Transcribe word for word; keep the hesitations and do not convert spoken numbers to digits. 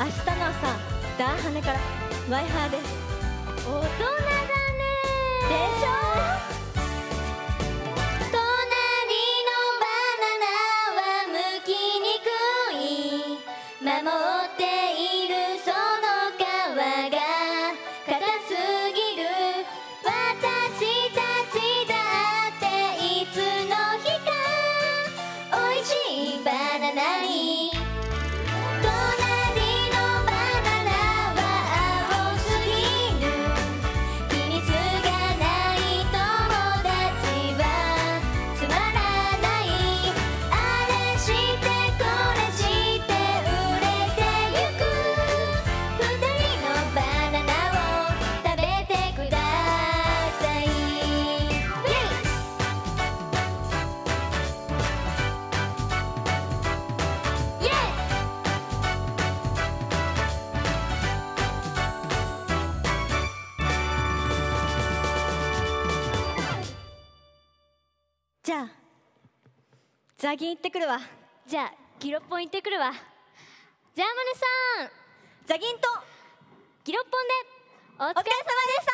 明日の朝ダーハネからワイハーです。 大人だねでしょ。 隣のバナナは剥きにくい、守っているその皮が硬すぎる。私たちだっていつの日かおいしいバナナにじゃあザギン行ってくるわ。 じゃあギロッポン行ってくるわ。ジャーマネさん、 ザギンとギロッポンでお疲れ様でした。